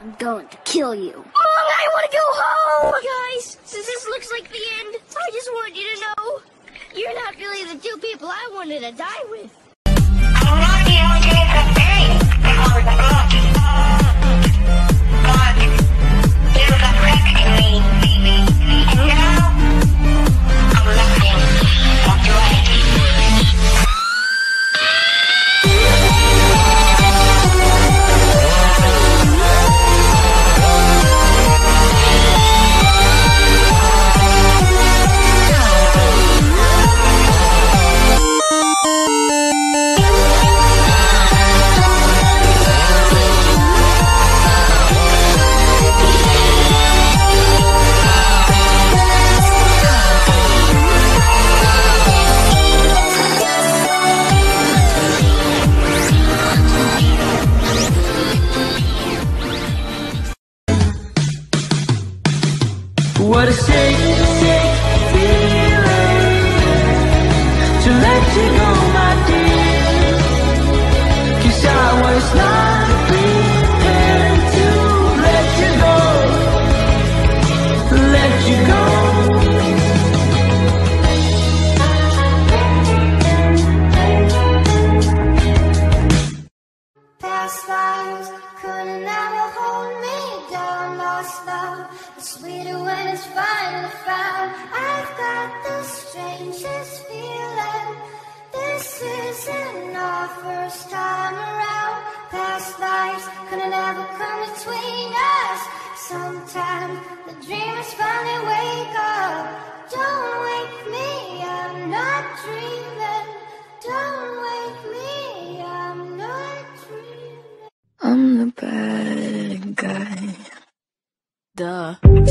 I'm going to kill you. Mom, I want to go home! Guys, since this looks like the end, I just want you to know you're not really the two people I wanted to die with. I'm not the only Jason thing before the book. But you've affected me. And now, I'm nothing but right. What a shake, shake feeling to let you go, my dear, 'cause I was not prepared to let you go, let you go. Past lives couldn't ever hold me down. Lost love, it's sweeter when it's finally found. I've got the strangest feeling. This isn't our first time around. Past lives couldn't ever come between us. Sometimes the dreamers finally wake up. Don't wake me, I'm not dreaming. Don't wake me, I'm not dreaming. I'm the bad guy. Duh.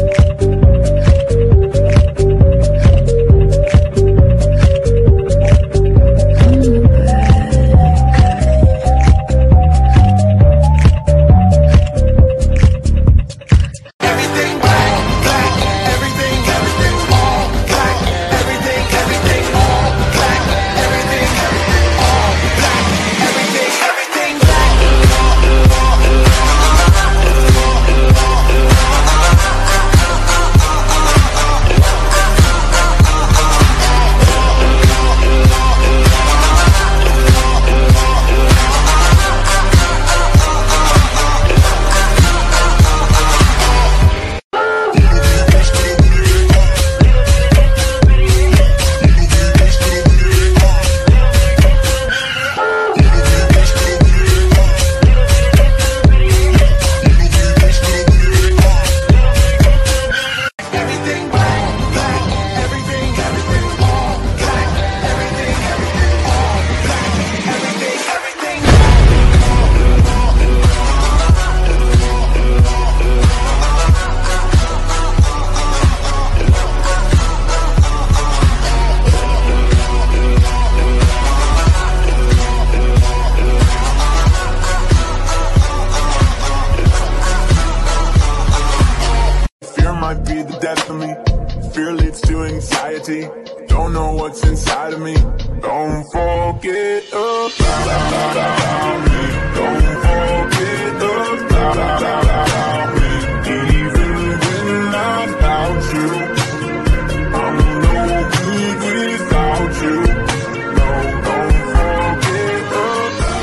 Might be the death of me. Fear leads to anxiety. Don't know what's inside of me. Don't forget about me. Don't forget about me. Even when I'm without you, I'm no good without you. No, don't forget about me.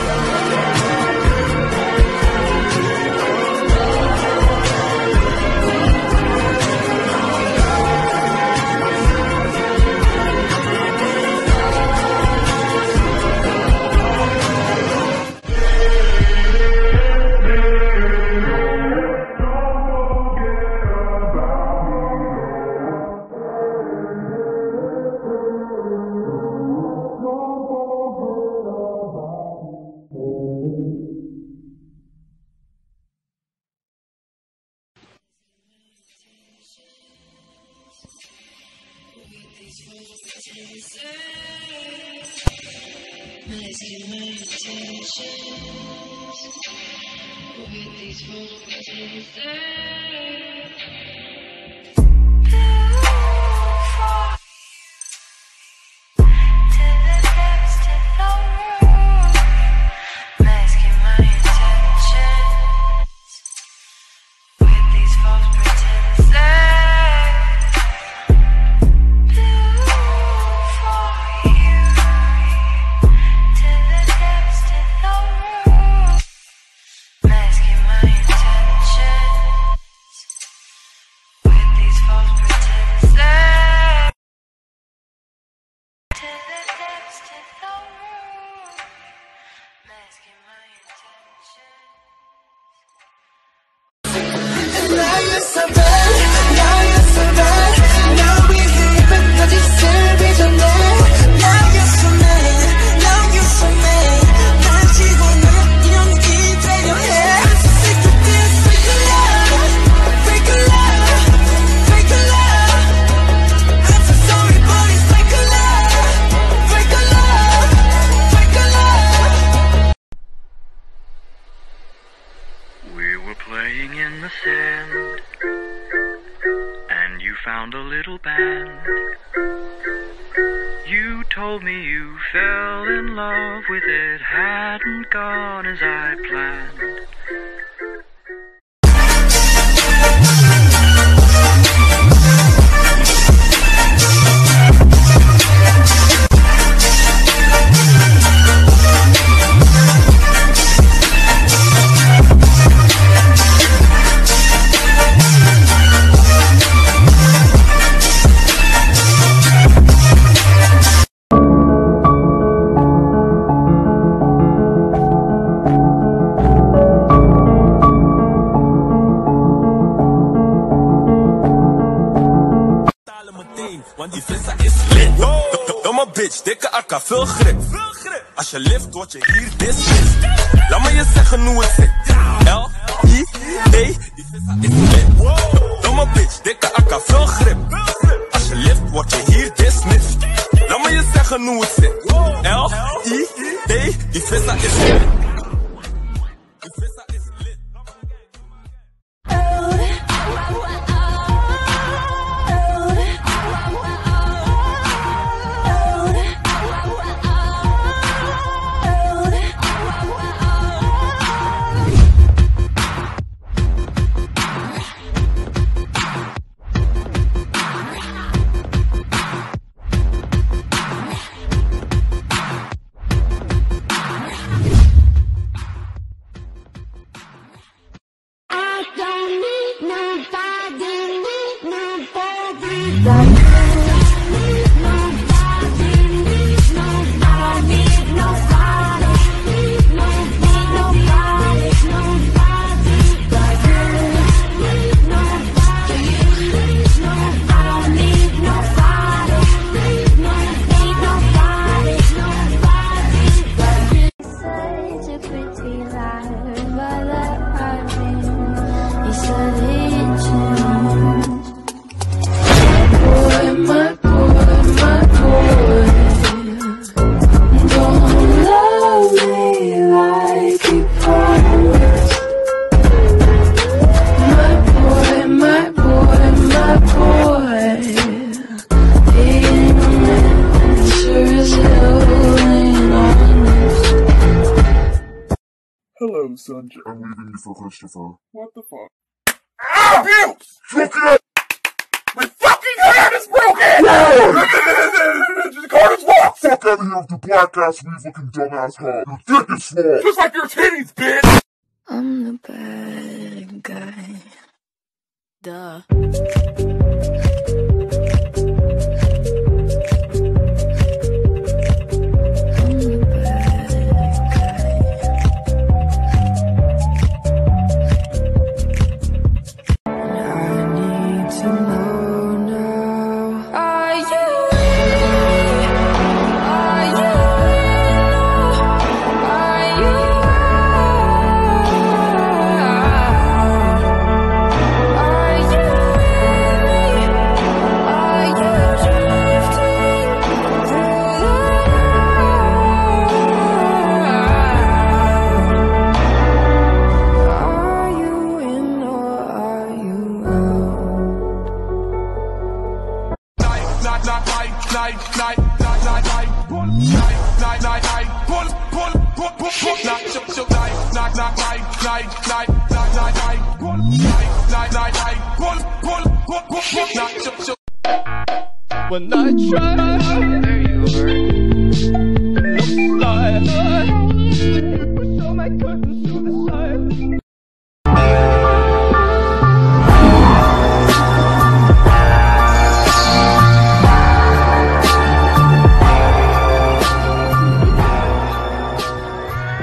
We were playing in the sand, and you found a little band. You told me you fell in love with it, hadn't gone as I planned. Want die vissa is lit. Domme bitch, dikke akka, veel grip. Als je lift, word je hier dismissed. Laat me je zeggen hoe het zit. L-I-D, die vissa is lit. Domme bitch, dikke akka, veel grip. Als je lift, word je hier dismissed. Laat me je zeggen hoe het zit. L-I-D, die vissa is lit. Die vissa is lit. Hello, Sunshine. I'm leaving you for Christopher. What the fuck? Ow! You! Fuck it! My fucking hand is broken! No! The card is locked! Fuck out of here with the black ass weave looking dumbass head. Your dick is small! Just like your titties, bitch! I'm the bad guy. Duh. When I try, there you are. Looks like show my curtains to the side.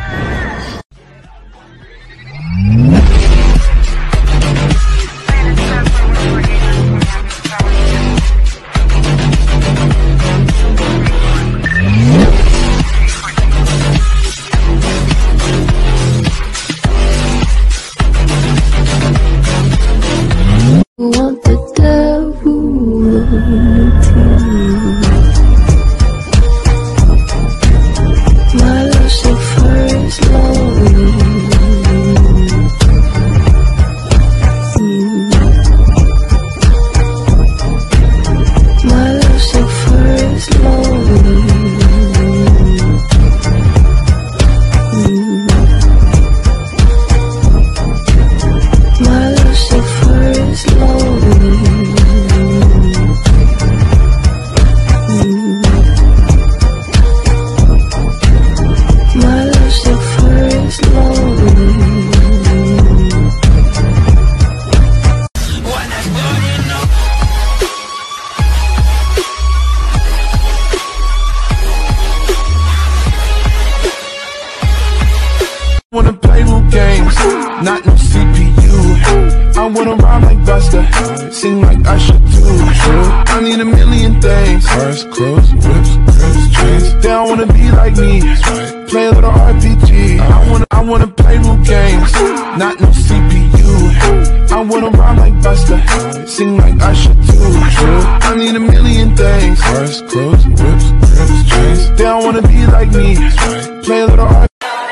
Fantasy. I wanna rhyme like Buster, sing like Usher too. I need a million things. Cars, clothes, whips, girls, chains. They don't wanna be like me. Play a little RPG. I wanna play root games, not no CPU. I wanna rhyme like Buster, sing like Usher too. I need a million things. Cars, clothes, whips, girls, chains. They don't wanna be like me. Play a little RPG.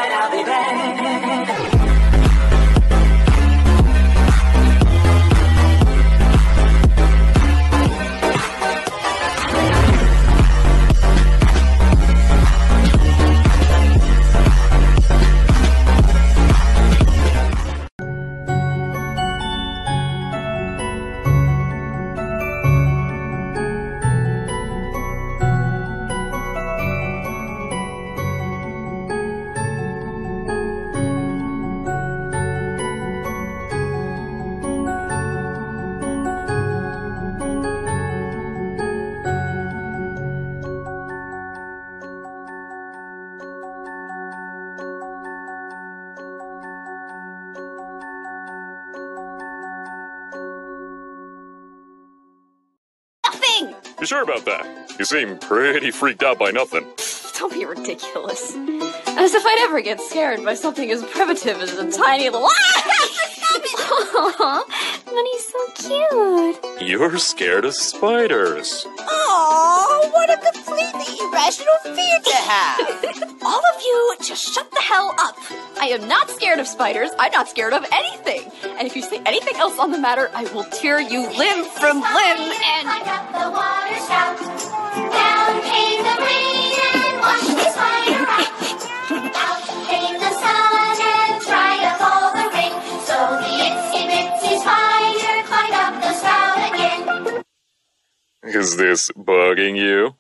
You sure about that? You seem pretty freaked out by nothing. Don't be ridiculous. As if I'd ever get scared by something as primitive as a tiny little— Stop it! Aww, Money's so cute. You're scared of spiders. Aww, what a completely irrational fear to have. All of you, just shut the hell up. I am not scared of spiders. I'm not scared of anything. And if you say anything else on the matter, I will tear you limb from limb and— I got the water spout. Down came the rain and washed the spider out. Out came the sun and dried up all the rain. So the itsy bitsy spider climbed up the spout again. Is this bugging you?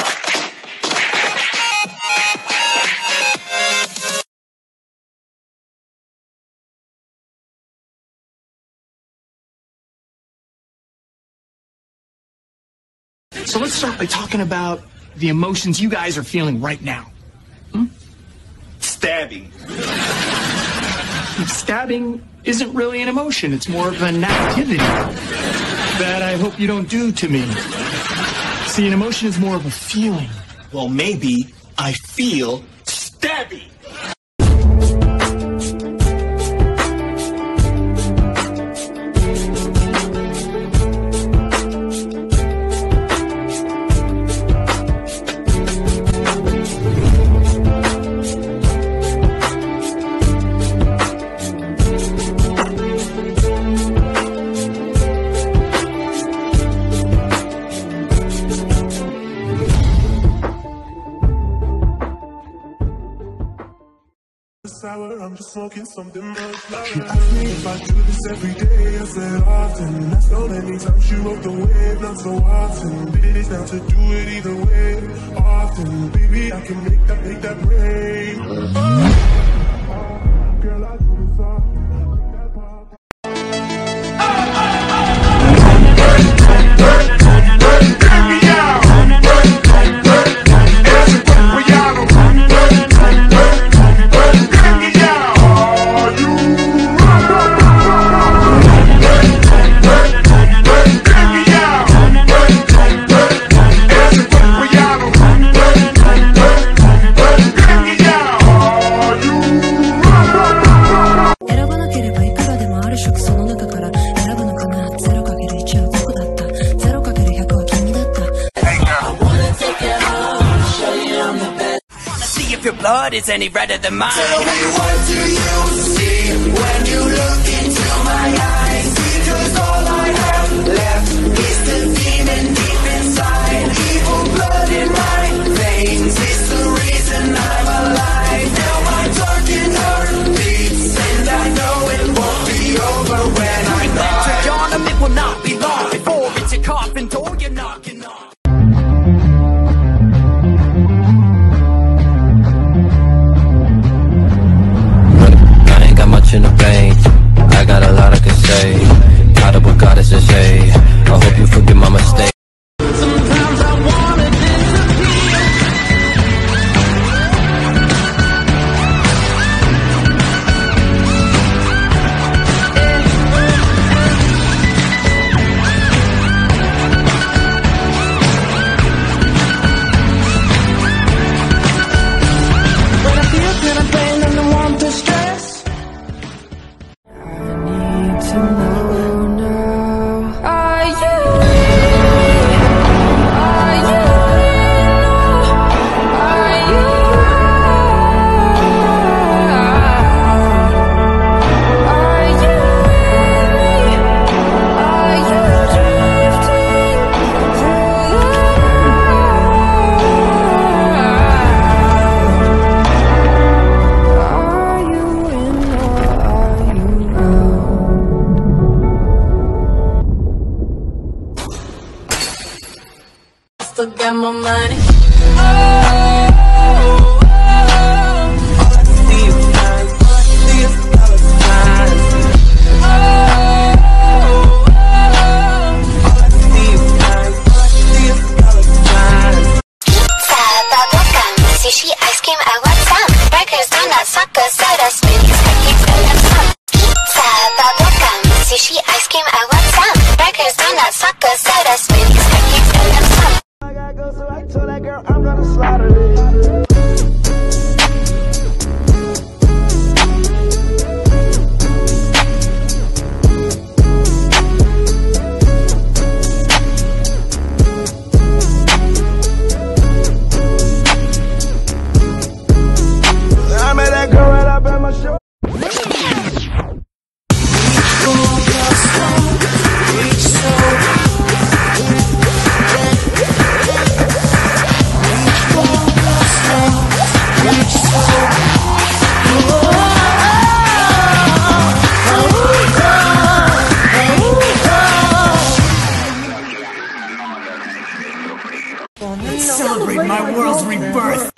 So let's start by talking about the emotions you guys are feeling right now. Stabbing. Stabbing isn't really an emotion. It's more of an activity that I hope you don't do to me. See, an emotion is more of a feeling. Well, maybe I feel stabby. I'm just smoking something much louder. She asked me if I do this every day. I said often. That's so many times she rode the wave, not so often. Did it down to do it either way. Often, baby, I can make that rain. Girl, I do this all. Your blood is any redder than mine. Tell me, what do you see when you look into my eyes? Because all I have left is the demon deep inside. Evil blood in my veins is the reason I'm alive. Now my darkened heart beats, and I know it won't be over when I die. It will not be long before it's your coffin door you're knocking on. In the brain. Still got my money. Sushi, ice cream, I want some. Burgers, donuts, soccer, soda, smoothies, cookies, and some. Pizza, bubblegum. Sushi, ice cream, I want some. Burgers, donuts, soccer, soda, smoothies, cookies, and some. I gotta go, so I told that girl I'm gonna slaughter it. I met that girl right up at my show. Celebrate my world's rebirth.